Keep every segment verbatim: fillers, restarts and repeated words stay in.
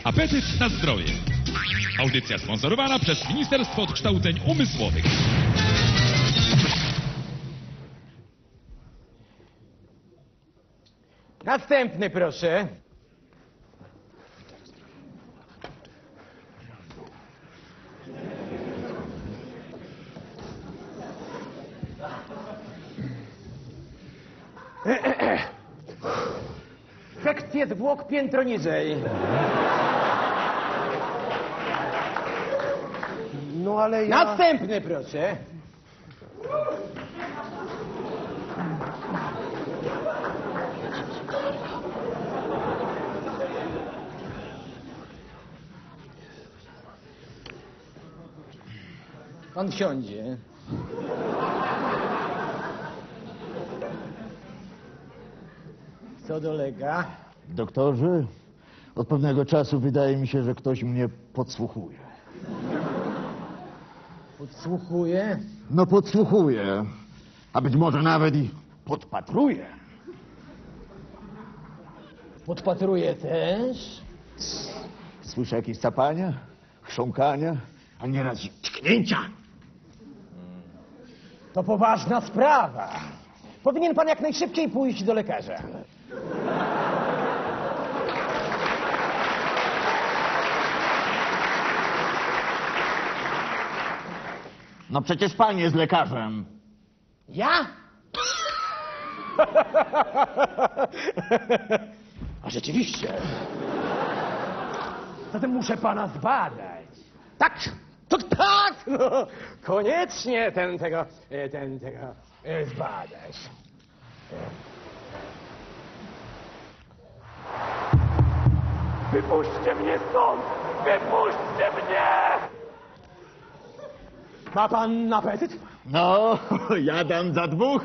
Apetyt na zdrowie. Audycja sponsorowana przez Ministerstwo Odkształceń Umysłowych. Następny, proszę. Sekcję zwłok piętro niżej. No ale ja... Następny, proszę. Pan wsiądzie. Co dolega? Doktorze, od pewnego czasu wydaje mi się, że ktoś mnie podsłuchuje. Podsłuchuje? No podsłuchuje, a być może nawet i podpatruje. Podpatruje też? Słyszę jakieś sapania, chrząkania, a nieraz i tknięcia. To poważna sprawa. Powinien pan jak najszybciej pójść do lekarza. No przecież pan jest lekarzem. Ja? A rzeczywiście. Zatem muszę pana zbadać. Tak, to tak, no. Koniecznie ten tego, e, ten tego e, zbadać. Wypuśćcie mnie stąd! Wypuśćcie mnie! Ma pan apetyt? No, ja dam za dwóch.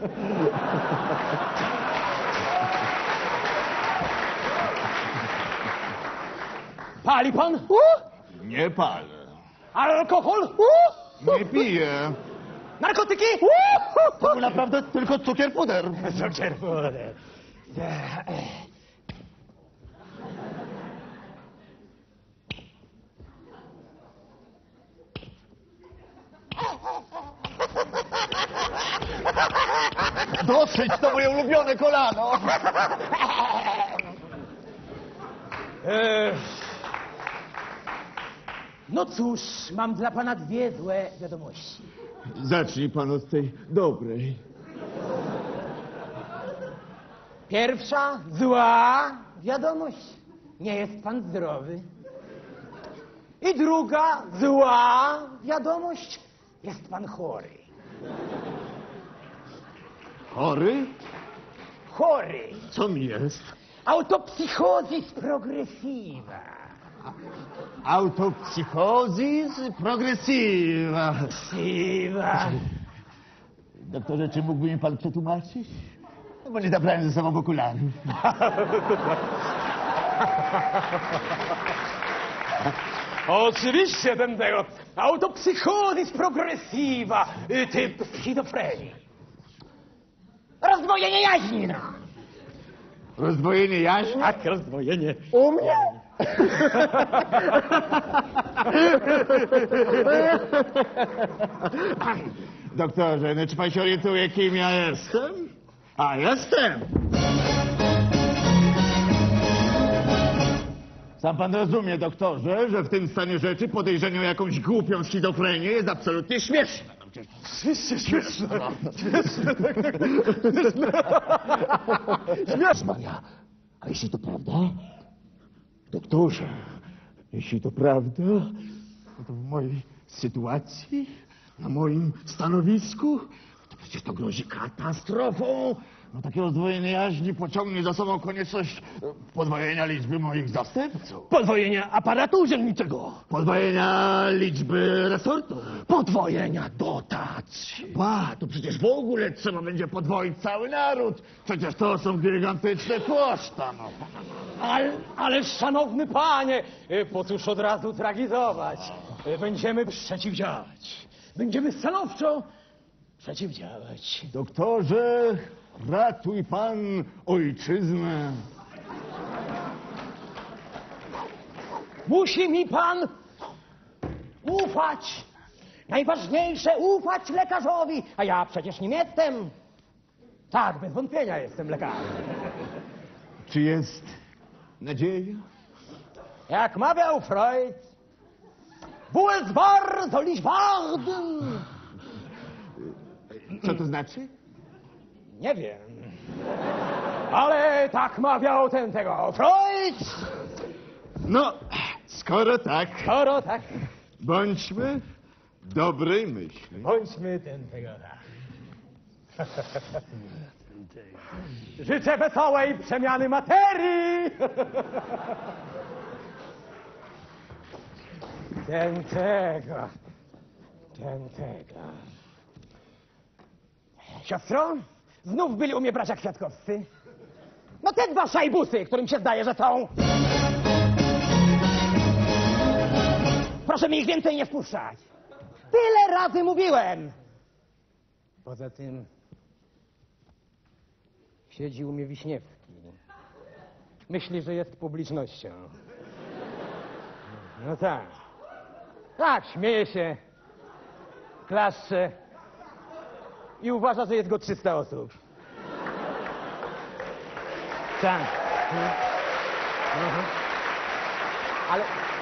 Pali pan? Nie palę. Alkohol? Nie piję. Narkotyki? To był naprawdę tylko cukier puder. Cukier puder. Dosyć, to moje ulubione kolano. No cóż, mam dla pana dwie złe wiadomości. Zacznij pan od tej dobrej. Pierwsza zła wiadomość. Nie jest pan zdrowy. I druga zła wiadomość. Jest pan chory. Chory? Chory. Co mi jest? Autopsychozis progresiva. Autopsychozis progresiva. Progresiva. Doktorze, czy mógłby mi pan przetłumaczyć? No bo nie zabrałem ze sobą okularów. Oczywiście ten tego. Autopsychozis progresiva. y, Typ schizofrenii. Rozdwojenie jaźni, no. Rozdwojenie jaźni? Tak, rozdwojenie. U mnie? Doktorze, no czy pan się orientuje, kim ja jestem? A, jestem! Sam pan rozumie, doktorze, że w tym stanie rzeczy podejrzenie o jakąś głupią schizofrenię jest absolutnie śmieszne. Oczywiście śmieszne. Śmieszne. Śmieszne. A jeśli to prawda? Doktorze, jeśli to prawda, no to w mojej sytuacji, na moim stanowisku, to przecież to grozi katastrofą. No takie rozdwojenie jaźni pociągnie za sobą konieczność podwojenia liczby moich zastępców. Podwojenia aparatu urzędniczego. Podwojenia liczby resortów. Podwojenia dotacji. Ba, to przecież w ogóle trzeba będzie podwoić cały naród. Przecież to są gigantyczne koszta, no. Ale, ale szanowny panie, y, po cóż od razu tragizować? Y, Będziemy przeciwdziałać. Będziemy stanowczo przeciwdziałać. Doktorze, ratuj pan ojczyznę. Musi mi pan ufać. Najważniejsze, ufać lekarzowi. A ja przecież nim jestem. Tak, bez wątpienia jestem lekarzem. Czy jest nadzieja? Jak mawiał Freud, wo es war, soll ich warten. Co to znaczy? Nie wiem. Ale tak mawiał ten tego Freud. No, skoro tak, Skoro tak, bądźmy dobrej myśli. bądźmy ten tego tak. Życzę wesołej przemiany materii. Ten tego, ten tego. Siostro, znów byli u mnie bracia kwiatkowscy. No te dwa szajbusy, którym się zdaje, że są. Proszę mi ich więcej nie wpuszczać. Tyle razy mówiłem. Poza tym siedzi u mnie Wiśniewski. Myśli, że jest publicznością. No tak. Tak, śmieje się, klaszcze i uważa, że jest go trzysta osób. Tak. Mhm. Ale...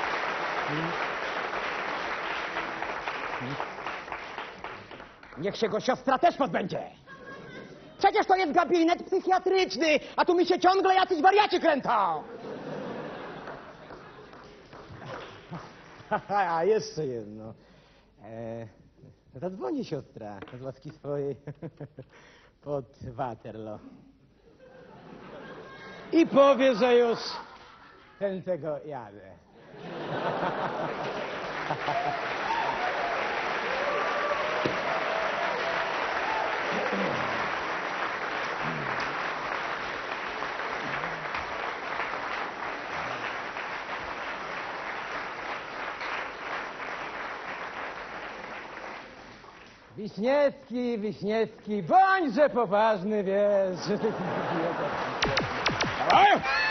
Niech się go siostra też pozbędzie. Przecież to jest gabinet psychiatryczny, a tu mi się ciągle jacyś wariaci kręcą. A jeszcze jedno. E, zadzwoni siostra z łaski swojej pod Waterloo. I powie, że już ten tego jadę. Wiśniewski, Wiśniewski, bądźże poważny, wiesz, że ty... Dawaj!